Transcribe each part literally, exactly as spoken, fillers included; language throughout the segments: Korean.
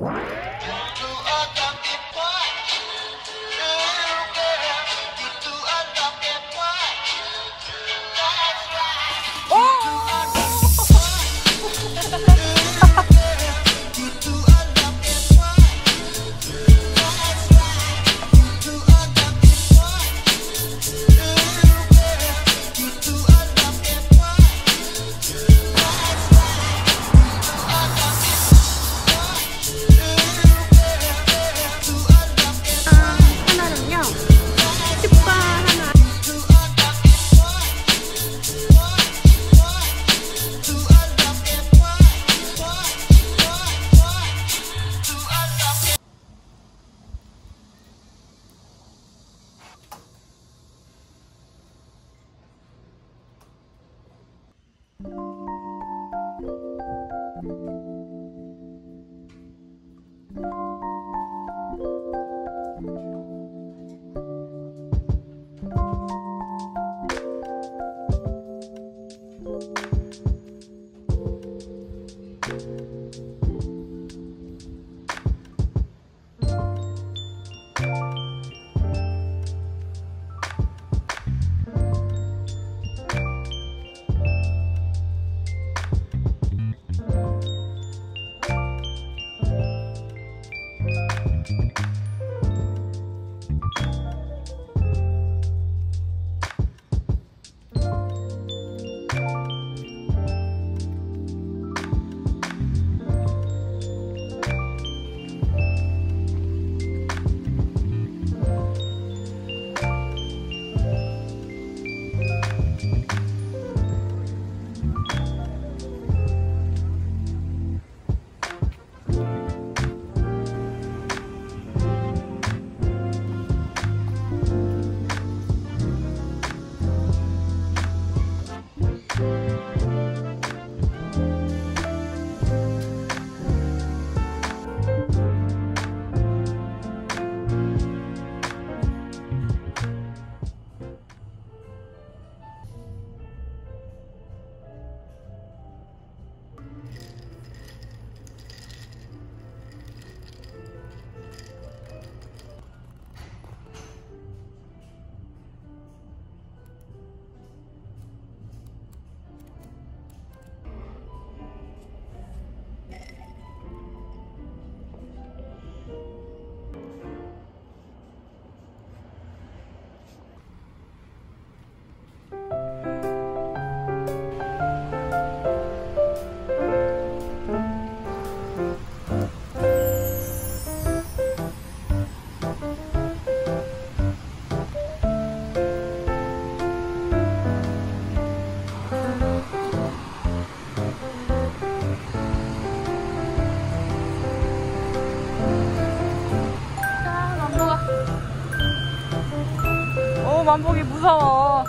만보기 무서워.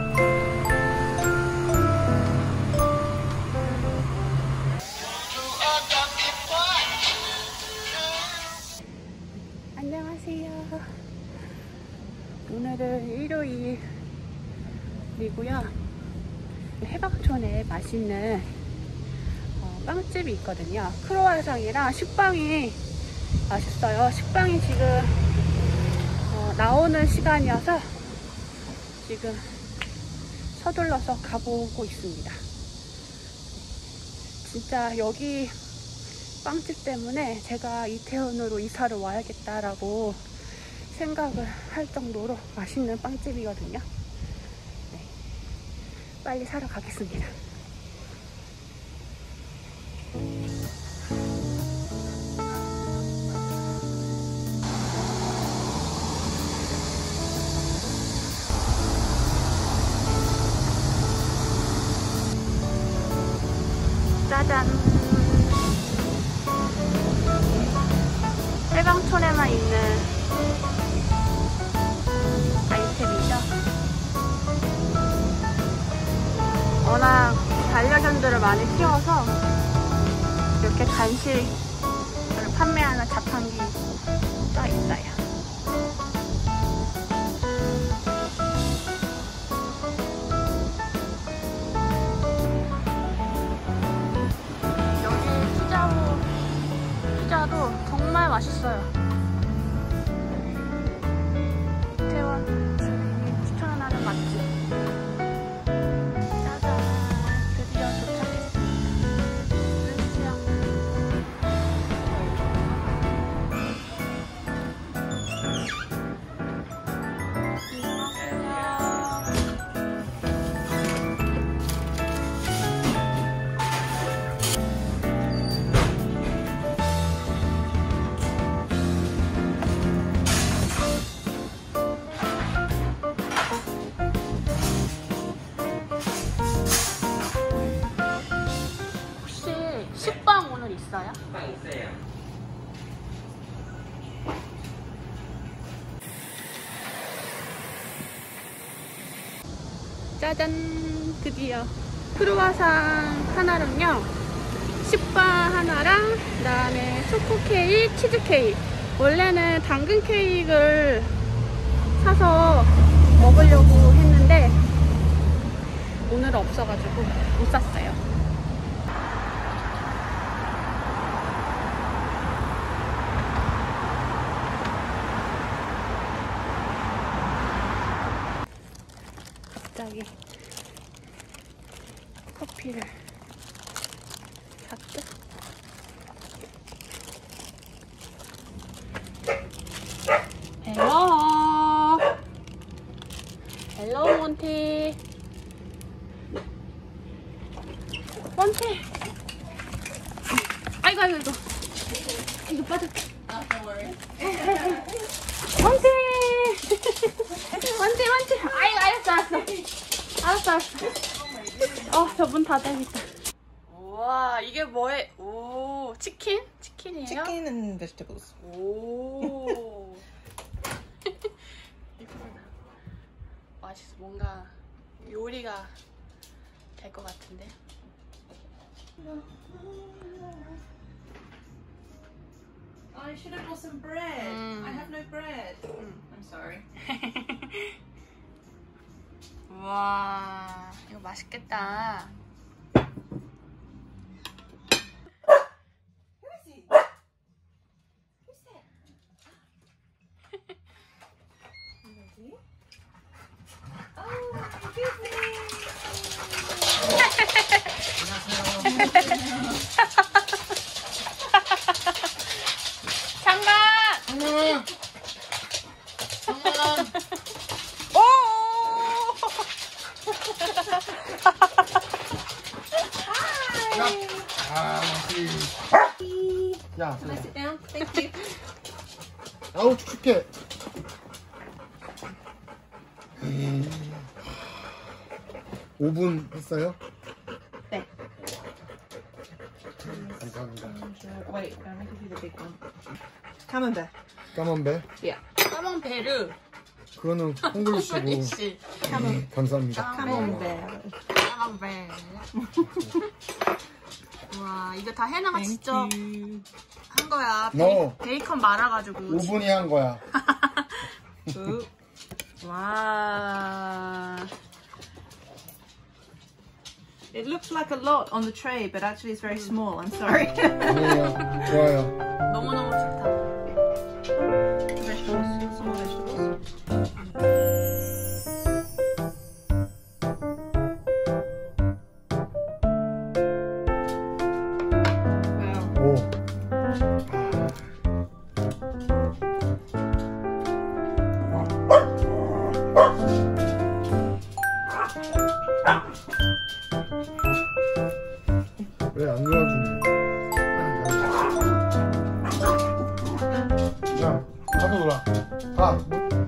안녕하세요. 오늘은 일요일이고요. 해방촌에 맛있는 어, 빵집이 있거든요. 크로와상이랑 식빵이 맛있어요. 식빵이 지금 어, 나오는 시간이어서 지금 서둘러서 가보고 있습니다. 진짜 여기 빵집 때문에 제가 이태원으로 이사를 와야겠다라고 생각을 할 정도로 맛있는 빵집이거든요. 네, 빨리 사러 가겠습니다. 짜잔! 해방촌에만 있는 아이템이죠. 워낙 반려견들을 많이 키워서 이렇게 간식을 판매하는 자판기 또 있어요. 여기 피자도 정말 맛있어요. 이태원 주민이 추천하는 맛집. 짜잔, 드디어 도착했습니다. 물시장. 식빵 오늘 있어요? 식빵 있어요. 짜잔! 드디어 크루아상 하나랑요, 식빵 하나랑 그 다음에 초코 케이크, 치즈 케이크. 원래는 당근 케이크를 사서 먹으려고 했는데 오늘은 없어가지고 못 샀어요. 갑자기 커피를 샀죠? 헬로 헬로 몬티 몬티 아이고 아이고 이거 이거 빠졌다. 몬티 몬티 몬티 아이고 알았어 알았어 알았어 알았어. 어, 저 문 닫아야겠다. 우와, 이게 뭐해? 오, 치킨? 치킨이에요? Chicken and vegetables. 오. 맛있어. 뭔가 요리가 될 것 같은데. I should have bought some bread. Mm. I have no bread. Mm. I'm sorry. 우와, 이거 맛있겠다. Who is he? Who's that? Oh, excuse 장난! 장난! 장난! 아, 야, Can I sit down? Thank you. 아우 축축해. 음. 오 분 했어요? 네. 감사합니다. Wait, I'm going to give you the big one. Camembert. 까만배? Yeah. 까망베르. 그거는 콩글리시고. 씨. 음, 감사합니다. Camembert. 까망베르. 와, 이거 다 해나가 직접 you. 한 거야. No. 베이, 베이컨 말아가지고. 오 분이 한 거야. Ooh. 와. It looks like a lot on the tray, but actually it's very small. I'm sorry. 아니에요. 좋아요. 너무너무 좋다. Vegetables. Small vegetables. Wow. 오. 왜 안 놀아주니? 야, 가서 놀아. 가.